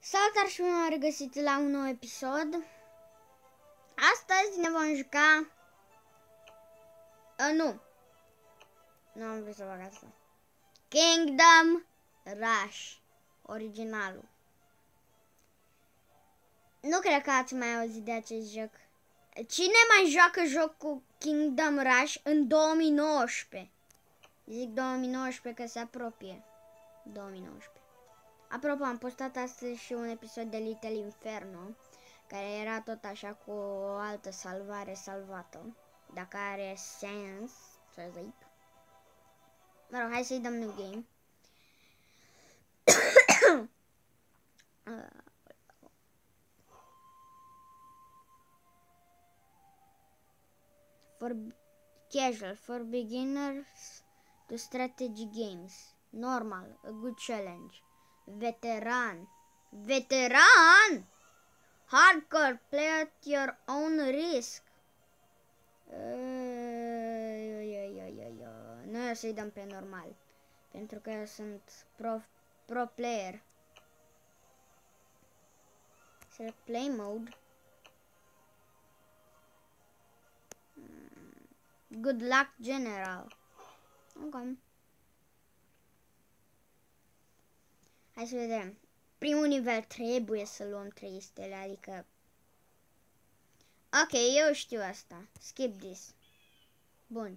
Salutare și bine am regăsit la un nou episod. Astăzi ne vom juca... Nu am vrut să fac asta. Kingdom Rush. Originalul. Nu cred că ați mai auzit de acest joc. Cine mai joacă jocul Kingdom Rush în 2019? Zic 2019 că se apropie. 2019. Apropo, am postat astăzi și un episod de Little Inferno, care era tot așa cu o altă salvare salvată, dacă are sens, să zic. Mă rog, hai să-i dăm new game. Casual, for beginners to strategy games. Normal, a good challenge. Veteran. Hardcore, play at your own risk. Noi o să-i dăm pe normal, pentru că eu sunt pro player. Select play mode. Good luck general. Ok. Hai să vedem. Primul nivel trebuie să luăm 3 stele, adică... Ok, eu știu asta. Skip this. Bun.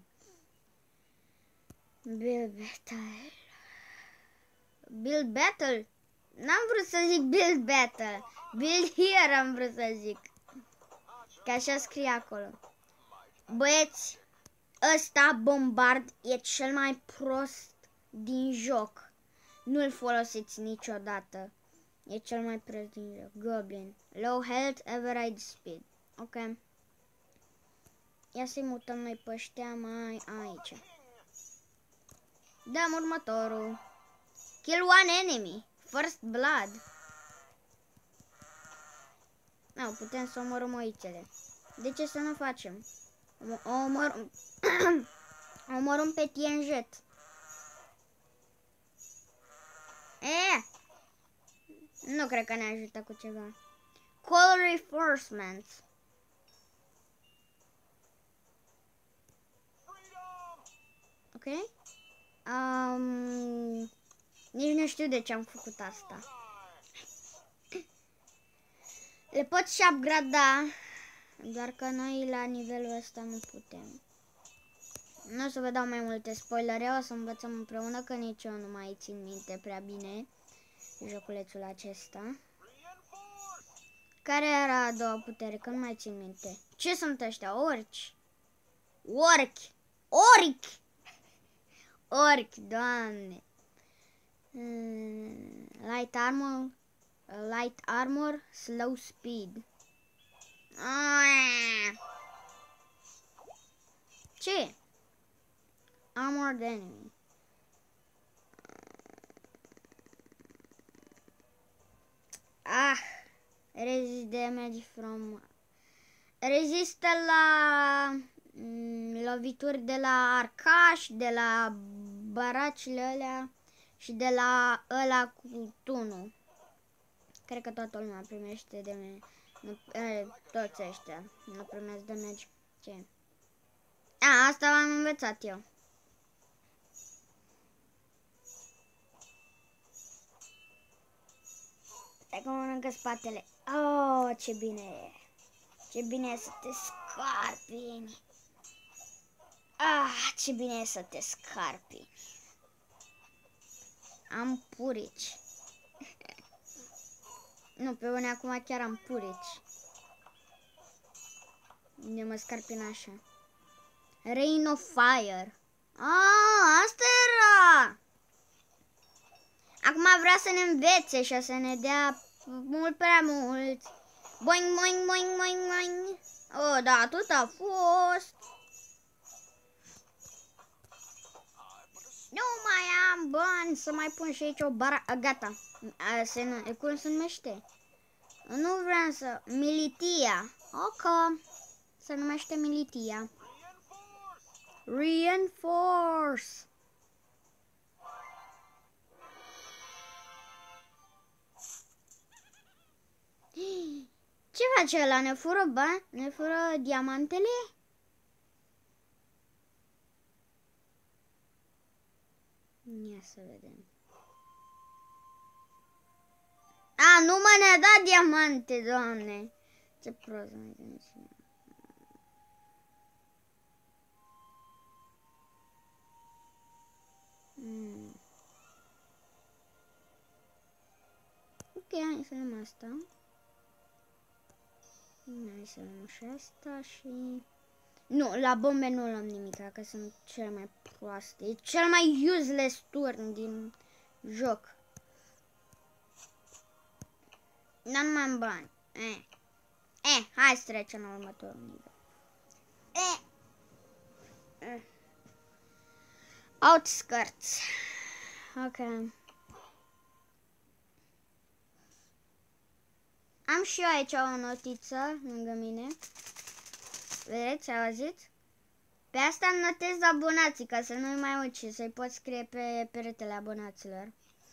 Build battle. N-am vrut să zic build battle. Build here am vrut să zic. Că așa scrie acolo. Băieți, ăsta bombard e cel mai prost din joc. Nu-l folosiți niciodată. E cel mai prost din joc. Goblin. Low health, average speed. Ok. Ia să-i mutăm noi pe ăștia mai aici. Dăm următorul. Kill one enemy. First blood. Nu, putem să omorâm oițele. De ce să nu facem? Omorâm pe tienjet. Nu cred că ne ajută cu ceva. Call reinforcements. Ok. Nici nu știu de ce am făcut asta. Le pot și upgrada, doar că noi la nivelul ăsta nu putem. Nu o să vă dau mai multe spoilere, o să învățăm împreună, că nici eu nu mai țin minte prea bine joculețul acesta. Care era a doua putere? Că nu mai țin minte. Ce sunt ăștia? Orci? Orci, doamne. Light armor, slow speed. Ce? Armored enemy. Resist damage from... Rezistă la lovituri de la arcași, de la baracile alea și de la ăla cu tunul. Cred că toată lumea primește damage. Toți ăștia nu primesc damage. Ce? Asta am învățat eu. Stai că mănâncă spatele. Oh, ce bine e. Ce bine e să te scarpini. Ce bine e să te scarpini. Am purici. Nu, pe unii acum chiar am purici. Ne mă scarpin așa. Rain of Fire. Asta era. Acum vrea să ne învețe și să ne dea mult prea mult. Boing, boing, boing, boing, boing. Da, atât a fost. Nu mai am bani să mai pun și aici o bara. Gata. Cum se numește? Nu vreau să... Militia. Ok. Se numește militia. Reinforce. Ce face ăla? Ne fură bani? Ne fură diamantele? Ia să vedem. A, nu mă ne-a dat diamante, Doamne. Ce prost. Ok, hai să luăm asta. Hai să luăm și asta și... Nu, la bombe nu luăm nimic, că sunt cel mai proaste. E cel mai useless turn din joc. N-am mai bani. Hai să trecem la următorul nivel. Outskirts. Ok. Am și eu aici o notiță lângă mine. Vedeți, auziți? Pe asta îmi notez abonații, ca să nu-i mai uit și să-i pot scrie pe peretele abonaților.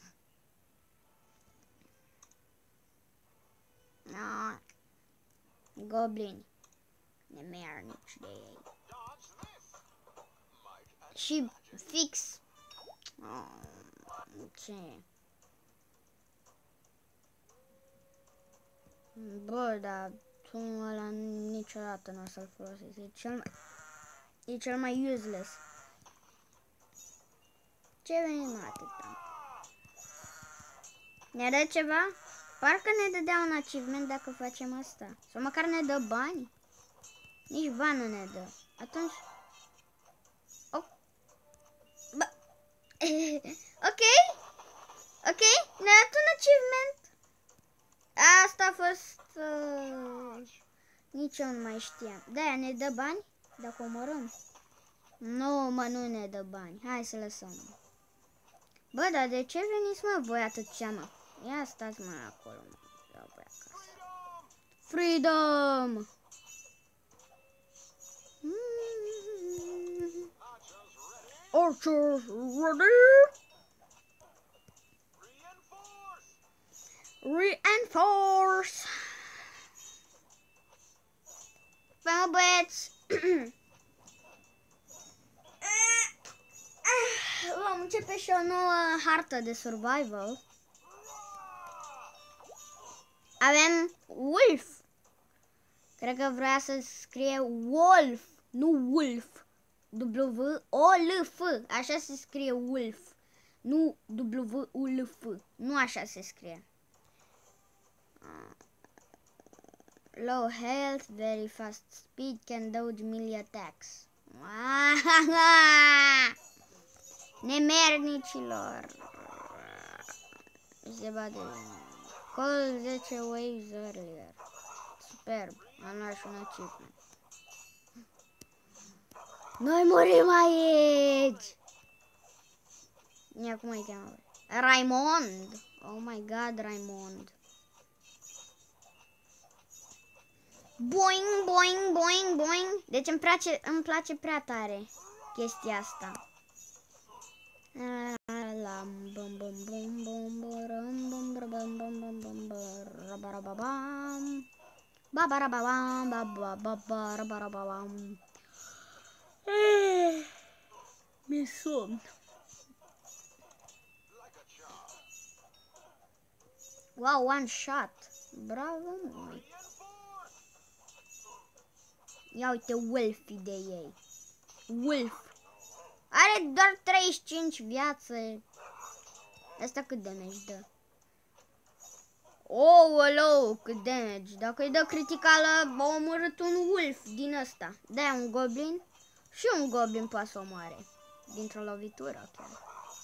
Goblini. Nemernici de ei. Și fix. Ce? Bă, dar tu ăla niciodată nu o să-l folosesc. E cel mai useless. Ce venim atâta? Ne dă ceva? Parcă ne dădea un achievement dacă facem asta. Sau măcar ne dă bani? Nici bani nu ne dă. Atunci... Ok. Ok. Ne-a dat un achievement. Asta a fost... Nici eu nu mai știam. De-aia ne dă bani? Dacă omorâm? Nu, mă, nu ne dă bani. Hai să lăsăm. Bă, dar de ce veniți, mă, voi atâția, mă? Ia stați, mă, acolo, mă. Iau voi acasă. Freedom! Archers ready? Reinforce! Păi mă, băieți! Vom începe și o nouă hartă de survival. Avem Wolf. Cred că vrea să scrie Wolf, nu Wolf. W-O-L-F. Așa se scrie Wolf. Nu W-U-L-F. Nu așa se scrie. Low health, very fast speed, can dodge melee attacks. Nemernicilor. Se bate. Call 10 waves earlier. Superb. Am luat și un achievement. Noi murim aici. Ia cum îi cheamă? Raimond. Oh my god, Raimond. Boing, boing, boing, boing. Deci îmi place prea tare chestia asta. Mi somn. Wow, one shot. Bravo, măi. Ia uite Wolfii de ei. Wolf. Are doar 35 viață. Asta cât damage dă? Oh, cât damage. Dacă îi dă criticală, a omorât un Wolf din ăsta. De-aia un goblin. Și un goblin poate să omoare. Dintr-o lovitură chiar.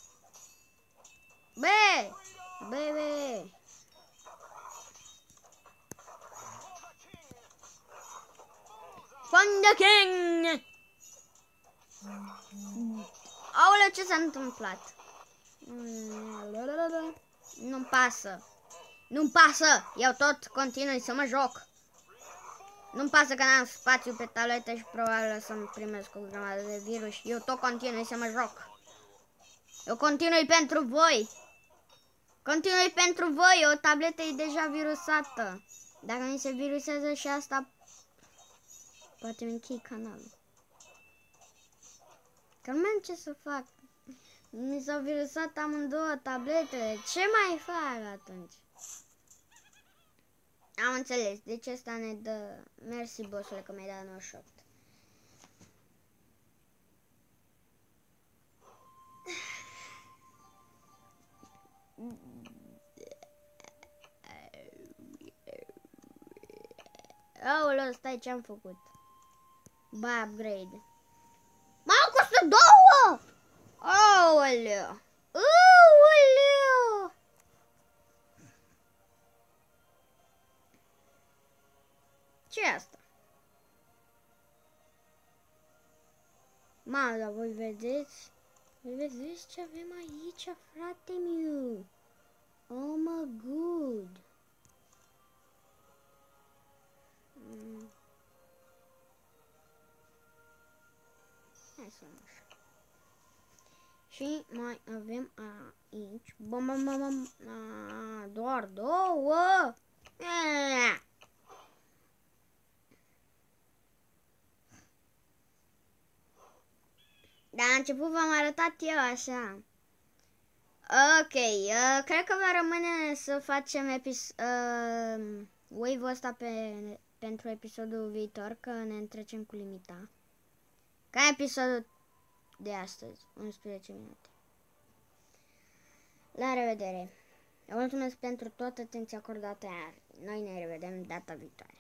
Bă! From the King! Aoleu, ce s-a întâmplat? Nu-mi pasă. Nu-mi pasă! Eu tot continui să mă joc. Nu-mi pasă că n-am spațiu pe tabletă și probabil o să-mi primesc o grămadă de virus. Eu tot continui să mă joc. Eu continui pentru voi. Continui pentru voi. O tabletă e deja virusată. Dacă mi se virusează și asta, poate mi închei canalul. Că nu mai am ce să fac. Mi s-au virusat amândouă tabletele. Ce mai fac atunci? Am înțeles. Deci ăsta ne dă... Mersi, bossule, că mi-ai dat 98. Aoleu, stai, ce-am făcut? Ba, upgrade. M-au costat 2! Aoleu! Aoleu! Ce e asta? Mamă, dar voi vedeți? Voi vedeți ce avem aici, frate meu? Oh my god! Hai să mă așa. Și mai avem aici. Bam, bam, bam, bam. Doar 2. Dar la început v-am arătat eu așa. Ok, cred că va rămâne să facem wave-ul ăsta pentru episodul viitor, că ne întrecem cu limita. Ca episodul de astăzi, 11 minute. La revedere! Vă mulțumesc pentru toată atenția acordată, iar noi ne revedem data viitoare.